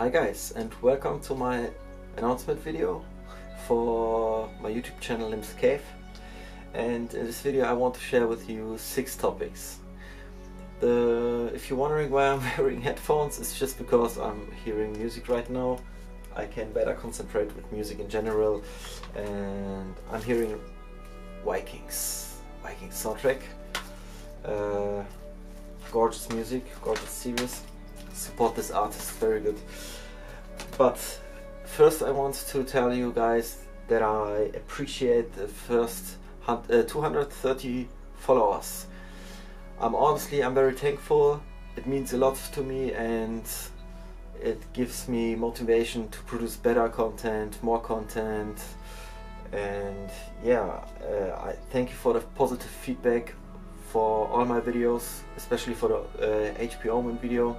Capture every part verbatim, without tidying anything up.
Hi guys, and welcome to my announcement video for my YouTube channel Lim's Cave. And in this video I want to share with you six topics. The, if you're wondering why I'm wearing headphones, it's just because I'm hearing music right now. I can better concentrate with music in general, and I'm hearing Vikings, Vikings soundtrack. Uh, gorgeous music, gorgeous series. Support this artist, very good. But first I want to tell you guys that I appreciate the first uh, two hundred thirty followers. I'm honestly, I'm very thankful. It means a lot to me, and it gives me motivation to produce better content, more content. And yeah, uh, I thank you for the positive feedback for all my videos, especially for the uh, H P Omen video.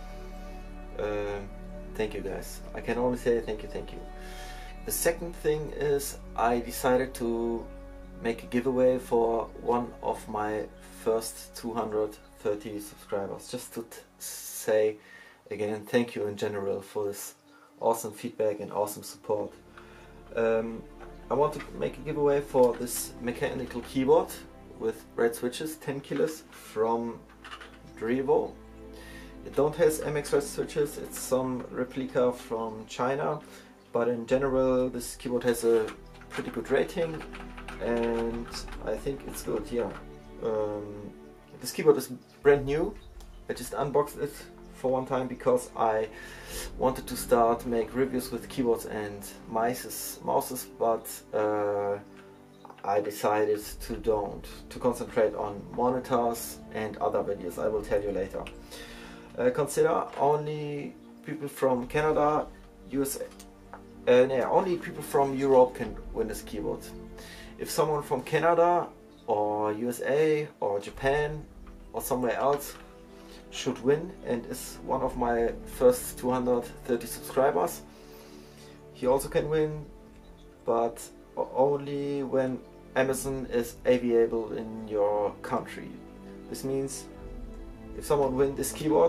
Uh, thank you guys. I can only say thank you, thank you. The second thing is I decided to make a giveaway for one of my first two hundred thirty subscribers. Just to t say again thank you in general for this awesome feedback and awesome support. Um, I want to make a giveaway for this mechanical keyboard with red switches, ten kilos, from Drivo. It don't has M X red switches, it's some replica from China, but in general this keyboard has a pretty good rating and I think it's good, yeah. Um, this keyboard is brand new. I just unboxed it for one time because I wanted to start make reviews with keyboards and mice, mouses, but uh, I decided to don't, to concentrate on monitors and other videos. I will tell you later. Uh, consider only people from Canada, U S A, uh, no, only people from Europe can win this keyboard. If someone from Canada or U S A or Japan or somewhere else should win and is one of my first two hundred thirty subscribers, he also can win, but only when Amazon is available in your country. This means if someone wins this keyboard,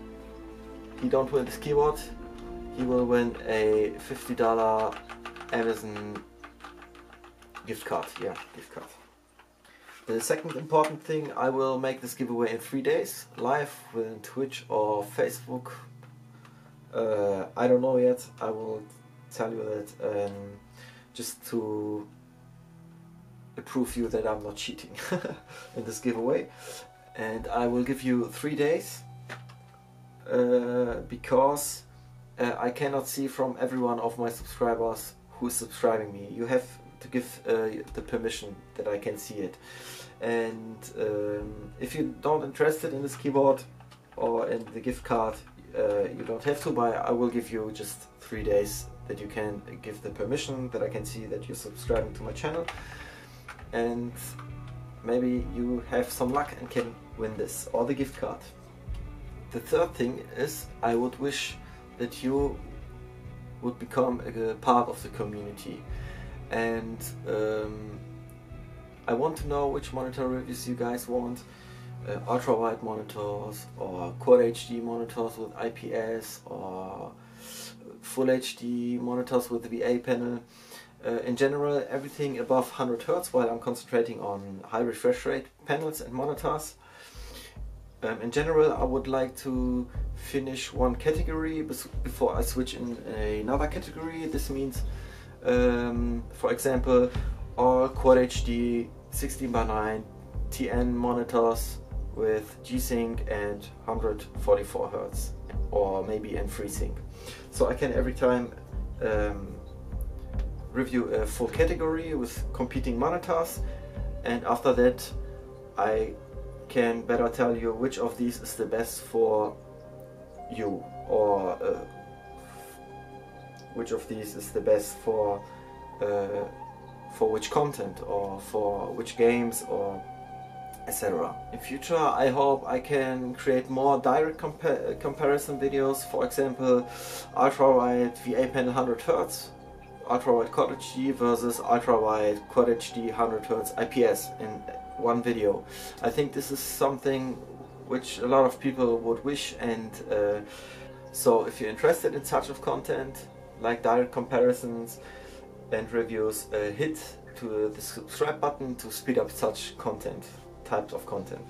he don't win this keyboard, he will win a fifty dollar Amazon gift card. Yeah, gift card. The second important thing, I will make this giveaway in three days, live within Twitch or Facebook. Uh, I don't know yet. I will tell you that um, just to prove you that I'm not cheating in this giveaway. And I will give you three days uh, because uh, I cannot see from every one of my subscribers who is subscribing me. You have to give uh, the permission that I can see it. And um, if you don't interested in this keyboard or in the gift card, uh, you don't have to buy. I will give you just three days that you can give the permission, that I can see that you're subscribing to my channel, and maybe you have some luck and can win this or the gift card. The third thing is I would wish that you would become a part of the community, and um, I want to know which monitor reviews you guys want. Uh, ultra wide monitors or Quad H D monitors with I P S or Full H D monitors with the V A panel. Uh, in general, everything above one hundred hertz, while I'm concentrating on high refresh rate panels and monitors. Um, in general, I would like to finish one category before I switch in another category. This means, um, for example, all Quad H D sixteen by nine T N monitors with G-Sync and one hundred forty-four hertz, or maybe in FreeSync. So I can every time um, review a full category with competing monitors, and after that I can better tell you which of these is the best for you, or uh, which of these is the best for uh, for which content, or for which games, or et cetera. In future I hope I can create more direct compa comparison videos, for example ultra-wide V A panel one hundred hertz, ultra-wide Quad H D versus ultra-wide Quad H D one hundred hertz I P S in one video. I think this is something which a lot of people would wish, and uh, So if you're interested in such of content, like direct comparisons and reviews, uh, hit to the subscribe button to speed up such content, types of content.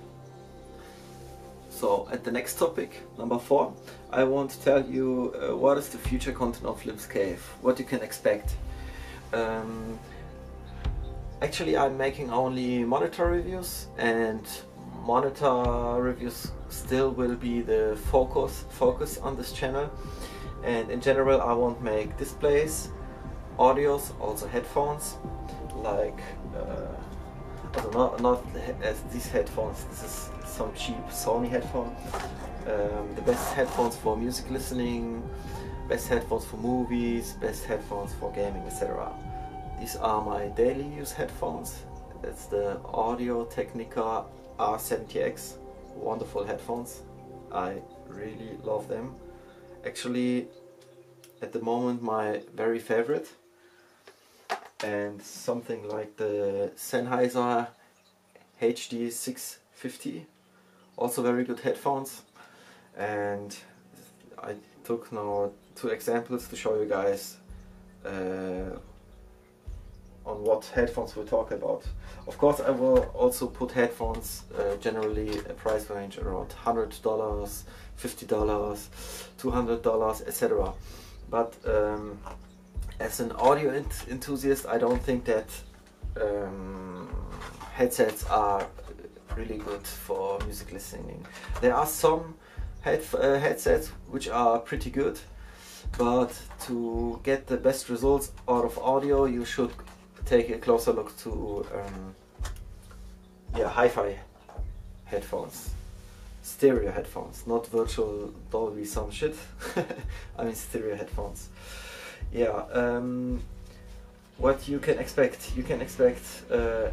So at the next topic, number four, I want to tell you uh, what is the future content of Lim's Cave, what you can expect. Um, actually I'm making only monitor reviews, and monitor reviews still will be the focus focus on this channel, and in general I won't make displays, audios, also headphones, like uh, also not, not as these headphones, this is some cheap Sony headphone, um, the best headphones for music listening, best headphones for movies, best headphones for gaming, et cetera. These are my daily use headphones. It's the Audio-Technica R seventy X, wonderful headphones. I really love them. Actually, at the moment my very favorite, and something like the Sennheiser H D six fifty, also very good headphones. And I took now two examples to show you guys uh, on what headphones we're talking about. Of course I will also put headphones uh, generally a price range around one hundred dollars, fifty dollars, two hundred dollars, et cetera. But um, as an audio ent enthusiast, I don't think that um, headsets are really good for music listening. There are some head uh, headsets which are pretty good, but to get the best results out of audio you should take a closer look to um, yeah, hi-fi headphones, stereo headphones, not virtual Dolby some shit. I mean stereo headphones. Yeah, um, what you can expect, you can expect uh,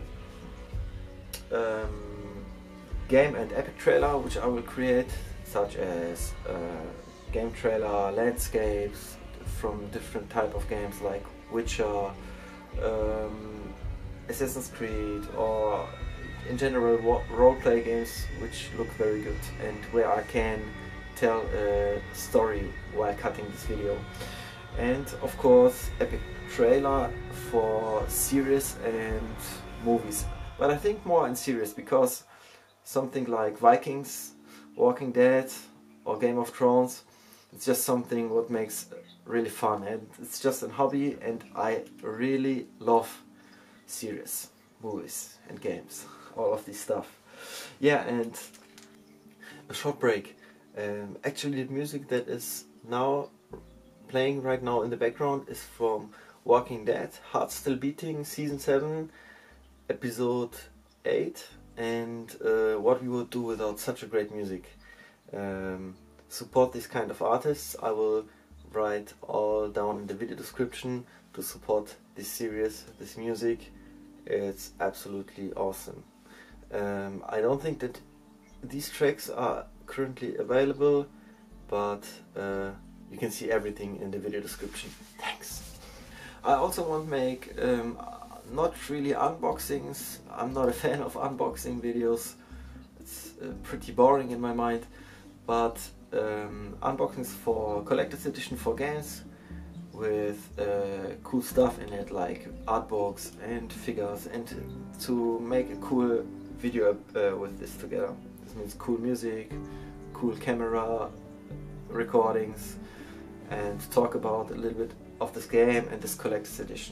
um, game and epic trailer which I will create, such as uh, game trailer, landscapes from different type of games like Witcher, um, Assassin's Creed, or in general roleplay games which look very good and where I can tell a story while cutting this video. And of course epic trailer for series and movies, but I think more in series, because something like Vikings, Walking Dead or Game of Thrones, it's just something what makes really fun, and it's just a hobby, and I really love series, movies and games, all of this stuff. Yeah, and a short break. Um, actually the music that is now playing right now in the background is from Walking Dead, Heart Still Beating, Season seven, Episode eight, and uh, what we would do without such a great music. Um, support this kind of artists. I will write all down in the video description to support this series, this music. It's absolutely awesome. Um, I don't think that these tracks are currently available, but uh, you can see everything in the video description. Thanks. I also want to make um, not really unboxings. I'm not a fan of unboxing videos. It's uh, pretty boring in my mind. But um, unboxings for collector's edition for games with uh, cool stuff in it, like art books and figures, and to make a cool video uh, with this together. This means cool music, cool camera recordings, and talk about a little bit of this game and this collector's edition.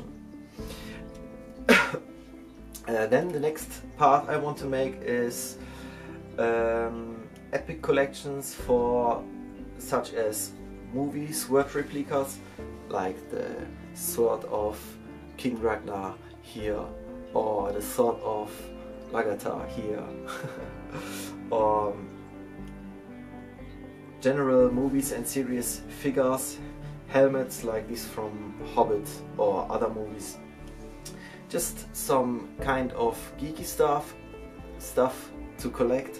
uh, then the next part I want to make is um, epic collections for such as movies, word replicas, like the Sword of King Ragnar here, or the Sword of Lagatar here, or general movies and series figures, helmets like these from Hobbit or other movies. Just some kind of geeky stuff, stuff to collect,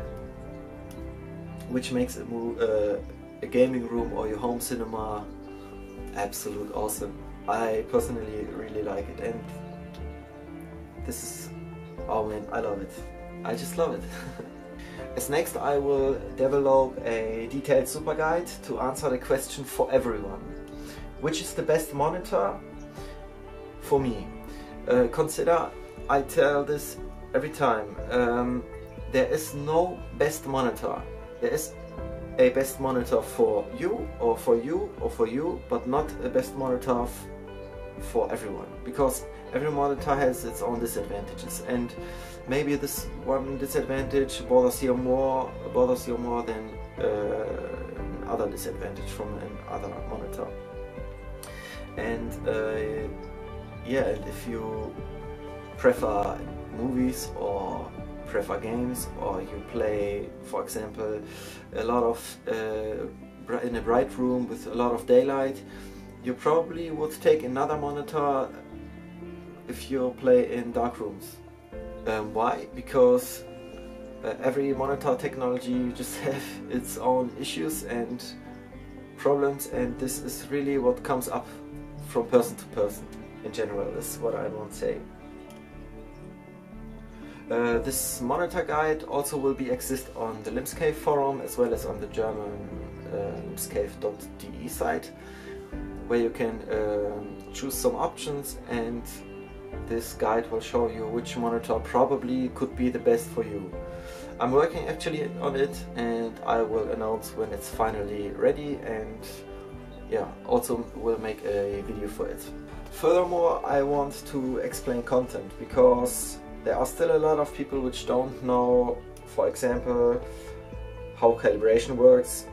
which makes a, uh, a gaming room or your home cinema absolute awesome. I personally really like it, and this is, oh man, I love it. I just love it. As next, I will develop a detailed super guide to answer the question for everyone. Which is the best monitor for me? Uh, consider, I tell this every time, um, there is no best monitor. There is a best monitor for you, or for you, or for you, but not a best monitor for everyone, because every monitor has its own disadvantages, and maybe this one disadvantage bothers you more bothers you more than uh, other disadvantage from another monitor. And uh, yeah, and if you prefer movies or prefer games, or you play, for example, a lot of uh, in a bright room with a lot of daylight, you probably would take another monitor if you play in dark rooms. Um, why? Because uh, every monitor technology just have its own issues and problems, and this is really what comes up from person to person in general, is what I want to say. Uh, this monitor guide also will be exist on the Limscape forum, as well as on the German uh, limscape dot d e site, where you can uh, choose some options, and this guide will show you which monitor probably could be the best for you. I'm working actually on it, and I will announce when it's finally ready, and yeah, also will make a video for it. Furthermore, I want to explain content, because there are still a lot of people which don't know, for example, how calibration works,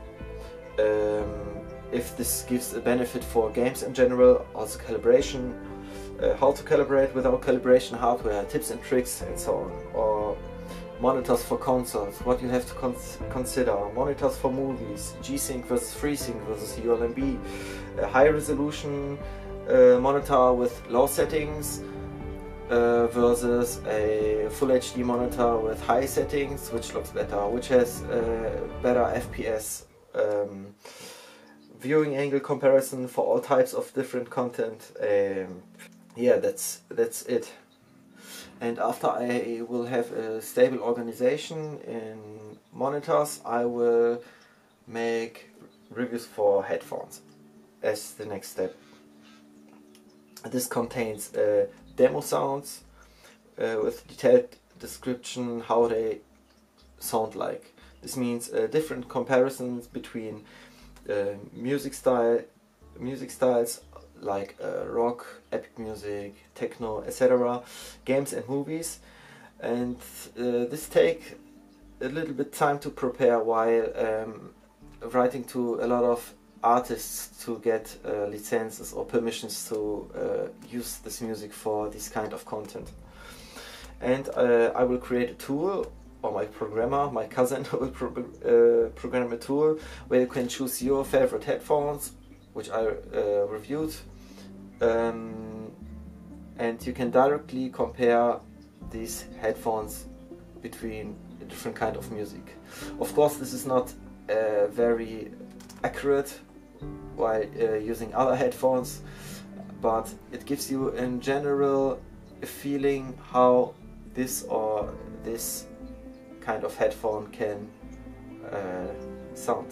um, if this gives a benefit for games in general, also calibration, uh, how to calibrate without calibration hardware, tips and tricks, and so on, or monitors for consoles, what you have to cons consider, monitors for movies, G-Sync versus FreeSync versus U L M B, a high resolution uh, monitor with low settings, Uh, versus a full H D monitor with high settings, which looks better, which has uh, better F P S, um, viewing angle comparison for all types of different content. Um, yeah, that's that's it. And after I will have a stable organization in monitors, I will make reviews for headphones as the next step. This contains uh, demo sounds uh, with detailed description how they sound like. This means uh, different comparisons between uh, music style, music styles like uh, rock, epic music, techno, et cetera, games and movies, and uh, this take a little bit time to prepare while um, writing to a lot of artists to get uh, licenses or permissions to uh, use this music for this kind of content. And uh, I will create a tool, or my programmer, my cousin will pro uh, program a tool where you can choose your favorite headphones, which I uh, reviewed, um, and you can directly compare these headphones between a different kind of music. Of course, this is not uh, very accurate while uh, using other headphones, but it gives you in general a feeling how this or this kind of headphone can uh, sound.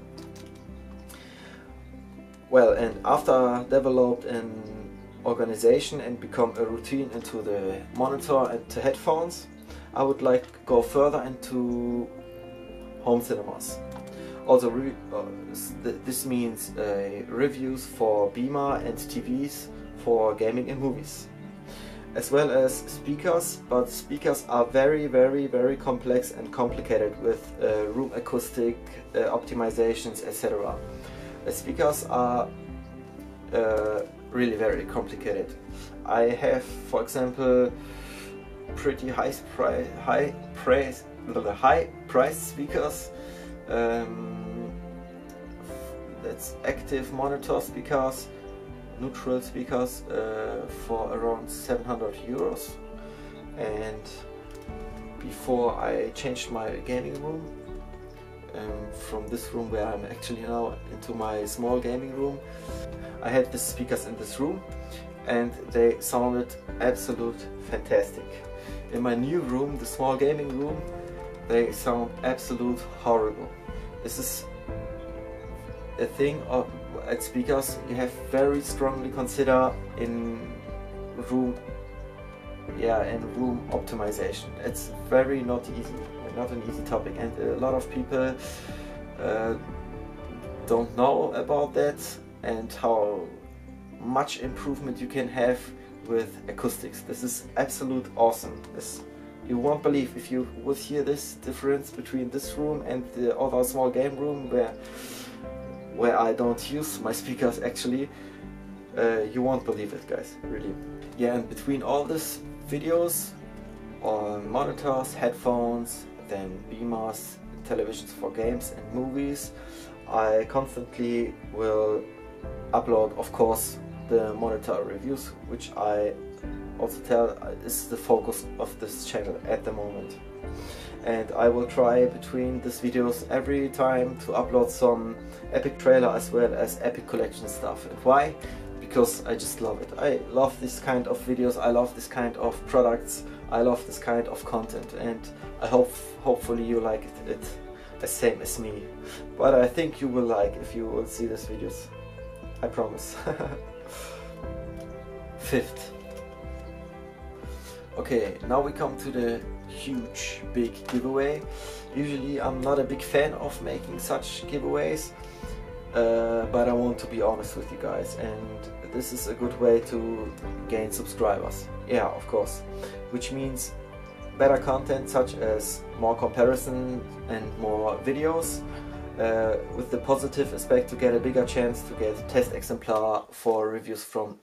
Well, and after developed an organization and become a routine into the monitor and the headphones, I would like to go further into home cinemas. Also, re uh, th this means uh, reviews for Beamer and T Vs for gaming and movies, as well as speakers, but speakers are very, very, very complex and complicated with uh, room acoustic uh, optimizations, et cetera. The speakers are uh, really very complicated. I have, for example, pretty high price, high price, high price speakers. Um, that's active monitor speakers, neutral speakers uh, for around seven hundred euros. And before I changed my gaming room um, from this room where I'm actually now into my small gaming room, I had the speakers in this room and they sounded absolute fantastic. In my new room, the small gaming room, they sound absolute horrible. This is a thing of, at speakers you have very strongly consider in room yeah in room optimization. It's very not easy, not an easy topic, and a lot of people uh, don't know about that and how much improvement you can have with acoustics. This is absolute awesome. This, you won't believe if you would hear this difference between this room and the other small game room where where I don't use my speakers actually. Uh, you won't believe it, guys, really. Yeah, and between all these videos on monitors, headphones, then beamers, televisions for games and movies, I constantly will upload, of course, the monitor reviews, which I also tell is the focus of this channel at the moment. And I will try between these videos every time to upload some Epic trailer as well as Epic collection stuff. And why? Because I just love it. I love this kind of videos, I love this kind of products, I love this kind of content, and I hope hopefully you like it, it the same as me. But I think you will like if you will see these videos. I promise. Fifth. Okay, now we come to the huge big giveaway. Usually I'm not a big fan of making such giveaways, uh, but I want to be honest with you guys, and this is a good way to gain subscribers. Yeah, of course, which means better content such as more comparison and more videos, uh, with the positive aspect to get a bigger chance to get test exemplar for reviews from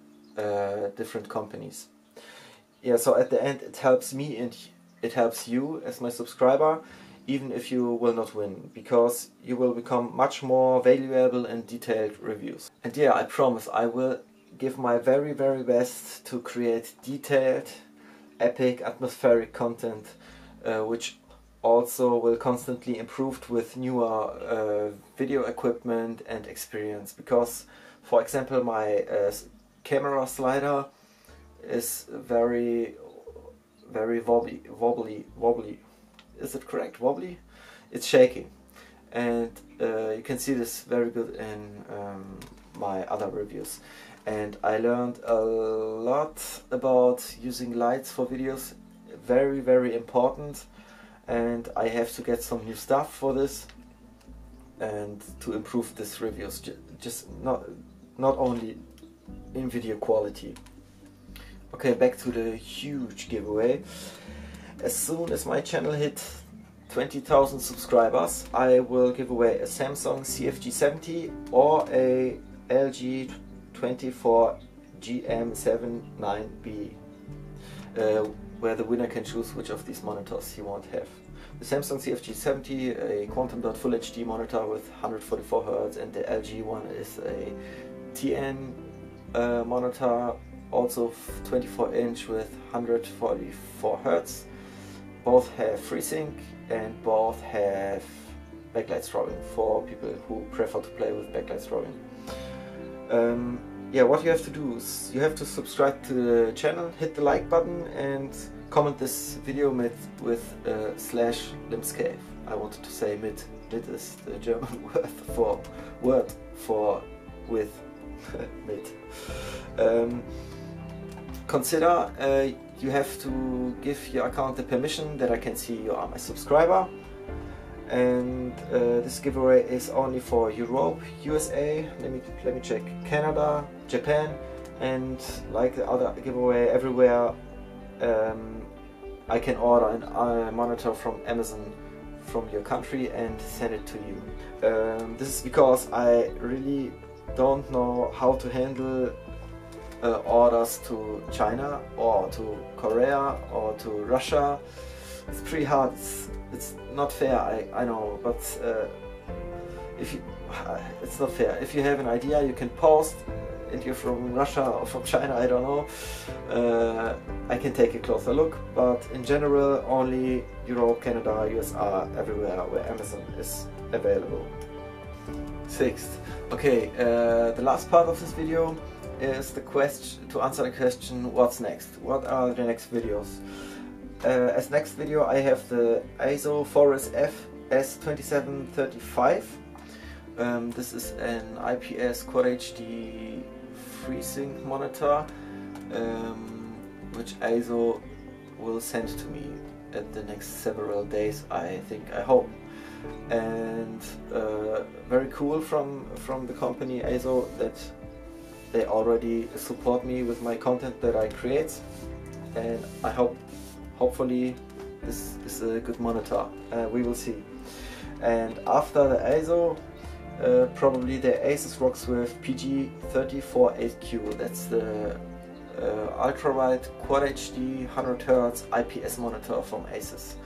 uh, different companies. Yeah, so at the end it helps me and it helps you as my subscriber, even if you will not win, because you will become much more valuable and detailed reviews. And yeah, I promise I will give my very very best to create detailed, epic, atmospheric content, uh, which also will constantly improve with newer uh, video equipment and experience. Because, for example, my uh, camera slider is very very wobbly wobbly wobbly is it correct wobbly it's shaking, and uh, you can see this very good in um, my other reviews. And I learned a lot about using lights for videos, very very important, and I have to get some new stuff for this and to improve this reviews, just not not only in video quality. Okay, back to the huge giveaway. As soon as my channel hit twenty thousand subscribers, I will give away a Samsung C F G seventy or a L G twenty-four G M seventy-nine B, uh, where the winner can choose which of these monitors he won't have. The Samsung C F G seventy, a quantum dot full H D monitor with one hundred forty-four hertz, and the L G one is a T N uh, monitor, also twenty-four inch with one hundred forty-four hertz. Both have FreeSync and both have backlight strobing for people who prefer to play with backlight strobing. Um, yeah, what you have to do is you have to subscribe to the channel, hit the like button, and comment this video with, with uh, slash limscave. I wanted to say mit. Mit is the German word for word for with mit. Um, consider uh, you have to give your account the permission that I can see you are my subscriber. And uh, this giveaway is only for Europe, U S A, let me, let me check, Canada, Japan, and like the other giveaway everywhere, um, I can order an uh, monitor from Amazon from your country and send it to you. Um, this is because I really don't know how to handle uh, orders to China or to Korea or to Russia. It's pretty hard. It's, it's not fair, I, I know, but uh, if you, it's not fair. If you have an idea, you can post, and you're from Russia or from China, I don't know. Uh, I can take a closer look, but in general, only Europe, Canada, U S A, everywhere where Amazon is available. Sixth. Okay, uh, the last part of this video is the question to answer the question, what's next? What are the next videos? uh, as next video I have the A S O Forest F S twenty-seven thirty-five. Um, this is an I P S Quad H D FreeSync monitor, um, which A S O will send to me at the next several days, I think, I hope. And uh, very cool from from the company A S O that they already support me with my content that I create, and I hope hopefully this is a good monitor. Uh, we will see. And after the A S O, uh, probably the Asus rocks with P G three forty-eight Q. That's the uh, ultra-wide Quad H D one hundred hertz I P S monitor from Asus.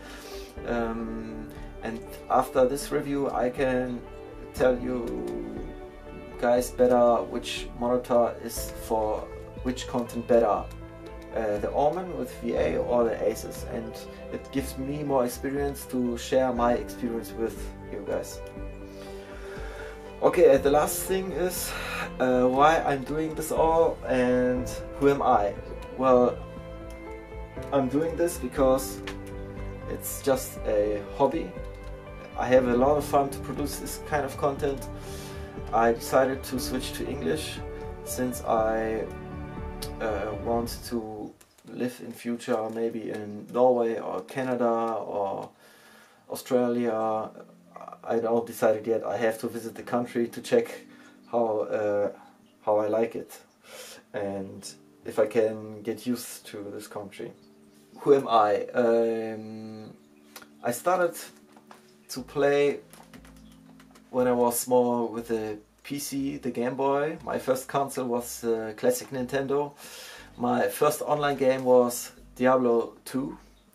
Um, and after this review I can tell you guys better which monitor is for which content better, uh, the Orman with V A or the Asus, and it gives me more experience to share my experience with you guys. Okay, and the last thing is uh, why I'm doing this all and who am I? Well, I'm doing this because it's just a hobby. I have a lot of fun to produce this kind of content. I decided to switch to English since I uh, want to live in future maybe in Norway or Canada or Australia. I don't decided yet. I have to visit the country to check how uh, how I like it and if I can get used to this country. Who am I? Um, I started to play when I was small with the P C, the Game Boy. My first console was uh, classic Nintendo. My first online game was Diablo two,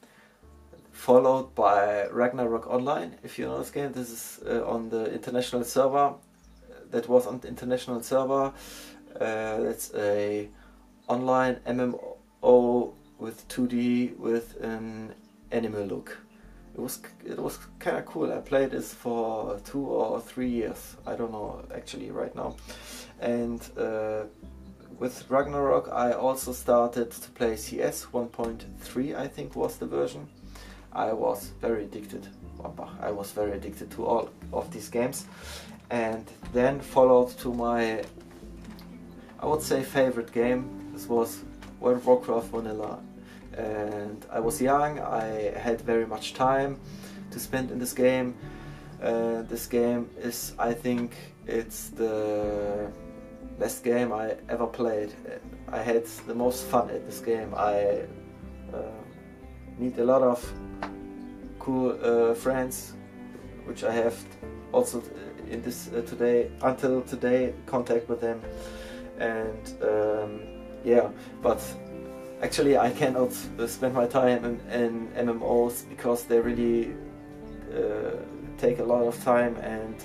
followed by Ragnarok Online. If you know this game, this is uh, on the international server. That was on the international server. Uh, that's a online M M O with two D with an anime look. It was it was kind of cool. I played this for two or three years. I don't know actually right now. And uh, with Ragnarok, I also started to play C S one point three. I think was the version. I was very addicted. I was very addicted to all of these games, and then followed to my, I would say, favorite game. This was World of Warcraft Vanilla. And I was young, I had very much time to spend in this game. Uh, this game is, I think, it's the best game I ever played. I had the most fun at this game. I uh, meet a lot of cool uh, friends, which I have also in this uh, today, until today, contact with them. And um, yeah, but actually, I cannot uh, spend my time in, in M M Os because they really uh, take a lot of time, and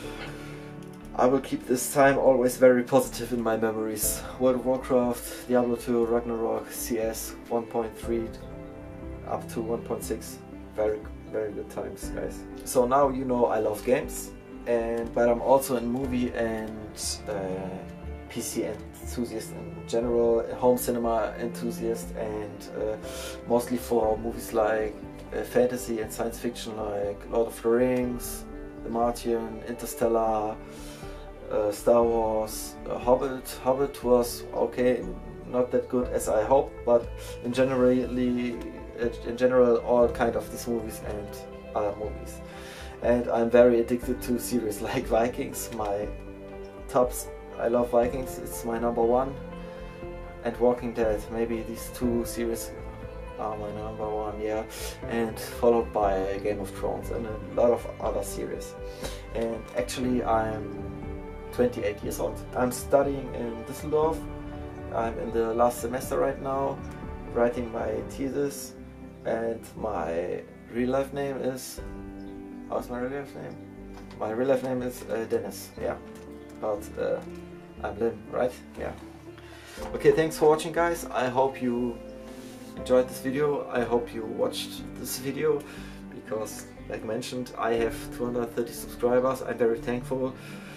I will keep this time always very positive in my memories. World of Warcraft, Diablo two, Ragnarok, C S one point three up to one point six, very very good times, guys. So now you know I love games, and but I'm also a movie and uh, P C enthusiast in general, a home cinema enthusiast, and uh, mostly for movies like uh, fantasy and science fiction, like Lord of the Rings, The Martian, Interstellar, uh, Star Wars, uh, Hobbit. Hobbit was okay, not that good as I hoped, but in generally, uh, in general, all kind of these movies and other movies. And I'm very addicted to series like Vikings. My tops. I love Vikings, it's my number one, and Walking Dead, maybe these two series are my number one, yeah, and followed by Game of Thrones and a lot of other series. And actually I'm twenty-eight years old, I'm studying in Düsseldorf, I'm in the last semester right now, writing my thesis, and my real life name is, how's my real life name? My real life name is uh, Dennis, yeah. But uh, I'm Lim, right? Yeah. Okay, thanks for watching, guys. I hope you enjoyed this video. I hope you watched this video because, like mentioned, I have two hundred thirty subscribers. I'm very thankful.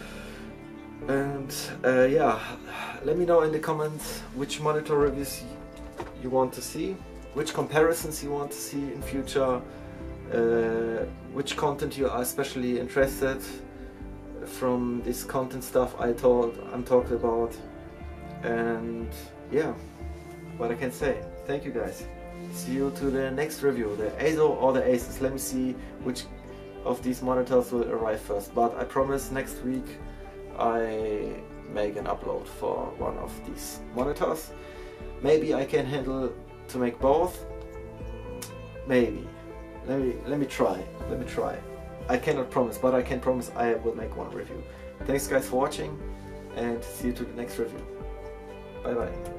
And uh, yeah, let me know in the comments which monitor reviews you want to see, which comparisons you want to see in future, uh, which content you are especially interested from this content stuff I told I'm talking about, and yeah, what I can say. Thank you guys. See you to the next review, the A S O or the Asus. Let me see which of these monitors will arrive first, but I promise next week I make an upload for one of these monitors. Maybe I can handle to make both. Maybe. Let me let me try. Let me try. I cannot promise, but I can promise I will make one review. Thanks guys for watching, and see you to the next review. Bye bye.